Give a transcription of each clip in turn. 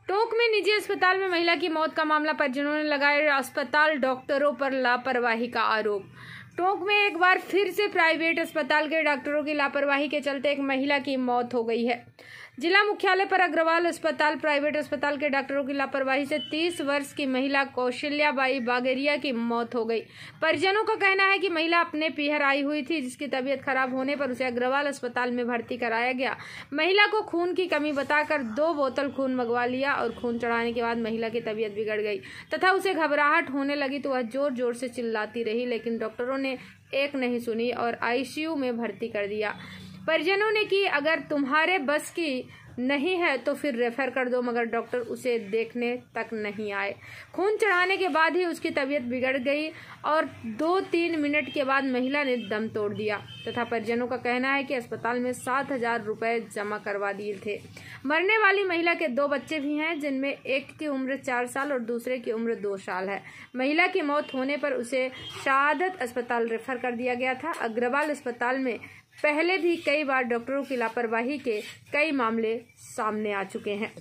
टोंक में निजी अस्पताल में महिला की मौत का मामला पर जिन्होंने लगाया अस्पताल डॉक्टरों पर लापरवाही का आरोप। टोंक में एक बार फिर से प्राइवेट अस्पताल के डॉक्टरों की लापरवाही के चलते एक महिला की मौत हो गई है। जिला मुख्यालय पर अग्रवाल अस्पताल प्राइवेट अस्पताल के डॉक्टरों की लापरवाही से 30 वर्ष की महिला कौशल्याबाई बागेरिया की मौत हो गई। परिजनों का कहना है कि महिला अपने पीहर आई हुई थी, जिसकी तबीयत खराब होने पर उसे अग्रवाल अस्पताल में भर्ती कराया गया। महिला को खून की कमी बताकर 2 बोतल खून मंगवा लिया और खून चढ़ाने के बाद महिला की तबीयत बिगड़ गई तथा उसे घबराहट होने लगी तो वह जोर जोर से चिल्लाती रही, लेकिन डॉक्टरों ने एक नहीं सुनी और आईसीयू में भर्ती कर दिया। परिजनों ने कि अगर तुम्हारे बस की नहीं है तो फिर रेफर कर दो, मगर डॉक्टर उसे देखने तक नहीं आए। खून चढ़ाने के बाद ही उसकी तबीयत बिगड़ गई और 2-3 मिनट के बाद महिला ने दम तोड़ दिया तथा परिजनों का कहना है कि अस्पताल में 7,000 रुपए जमा करवा दिए थे। मरने वाली महिला के 2 बच्चे भी हैं, जिनमें एक की उम्र 4 साल और दूसरे की उम्र 2 साल है। महिला की मौत होने पर उसे शहादत अस्पताल रेफर कर दिया गया था। अग्रवाल अस्पताल में पहले भी कई बार डॉक्टरों की लापरवाही के कई मामले सामने आ चुके हैं।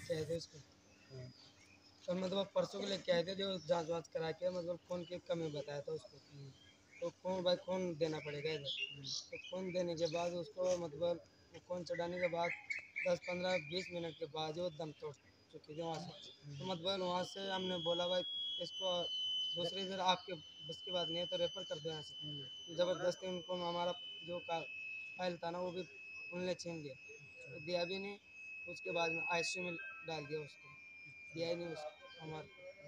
तो मतलब परसों को लेके आए थे जो जांच वाँच करा के मतलब खून की कमी बताया था उसको, तो खून देना पड़ेगा इधर। तो खून देने के बाद उसको मतलब खून चढ़ाने के बाद 10-15-20 मिनट के बाद वो दम तोड़ चुकी थी वहाँ से। तो मतलब वहाँ से हमने बोला भाई इसको दूसरी इधर आपके बस की बात नहीं है तो रेफर कर दो यहाँ से। ज़बरदस्ती उनको हमारा जो फाइल था ना वो भी उनने छीन लिया, तो दिया भी नहीं। उसके बाद में आईसीयू में डाल दिया, उसको दिया ही नहीं उसको हमारे।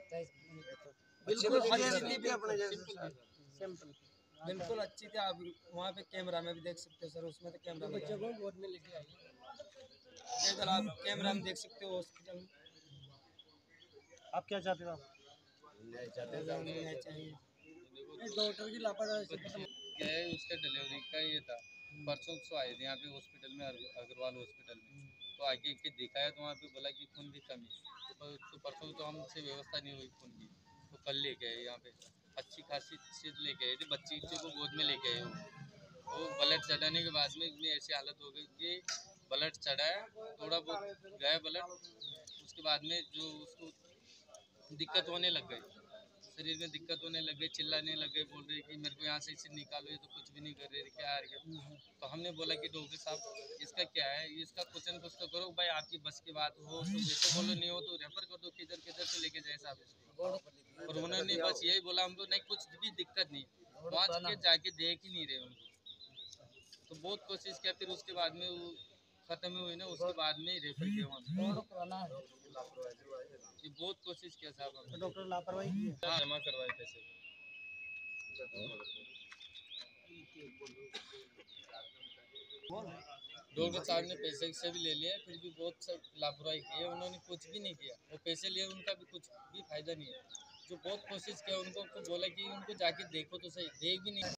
बिल्कुल अच्छी थी। आप वहाँ पे कैमरा में भी देख सकते हो सर, उसमें तो कैमरा बच्चों को गोद में लेके आई इधर आप कैमरा में देख सकते हो हॉस्पिटल में। आप क्या चाहते हो? चाहिए डॉक्टर की लापरवाही क्या है, उसका डिलीवरी का ये था। परसों से आए थे यहाँ पे हॉस्पिटल में, अग्रवाल हॉस्पिटल में। तो आगे के दिखाया तो वहाँ पे बोला कि खून की कमी है। तो परसों तो हमसे व्यवस्था नहीं हुई खून की, तो कल लेके आए यहाँ पे। अच्छी खासी चीज लेके आए थे, बच्चे को गोद में लेके आए वो ब्लड चढ़ाने के बाद में इतनी ऐसी हालत हो गई कि ब्लड चढ़ाया, थोड़ा बहुत गया ब्लड। उसके बाद में जो उसको दिक्कत होने लग गई, शरीर में दिक्कत होने लग गई, चिल्लाने लग गए, बोल रहे कि मेरे को यहाँ से इसे निकालो, ये तो कुछ भी नहीं कर रहे, क्या आ रहा। तो हमने बोला कि डॉक्टर साहब इसका क्या है, इसका कुछ न कुछ तो करो भाई, आपकी बस की बात हो तो जैसे बोलो, नहीं हो तो रेफर कर दो, किधर किधर से लेके जाए साहब इसको। और उन्होंने बस यही बोला हमको, नहीं कुछ भी दिक्कत नहीं, वहाँ के जाके देख ही नहीं रहे उनको। तो बहुत कोशिश किया, फिर उसके बाद में वो खत्म हुई ना, उसके बाद में रेफर किया वहाँ। ये बहुत कोशिश किया साहब हमने। डॉक्टर लापरवाही की है। हाँ, जमा करवाए पैसे। डॉक्टर साहब ने पैसे से भी ले लिया, फिर भी बहुत सब लापरवाही की है। उन्होंने कुछ भी नहीं किया, वो पैसे लिए उनका भी कुछ भी फायदा नहीं है। जो बहुत कोशिश किया, उनको बोला कि उनको जाके देखो तो सही, देख भी नहीं।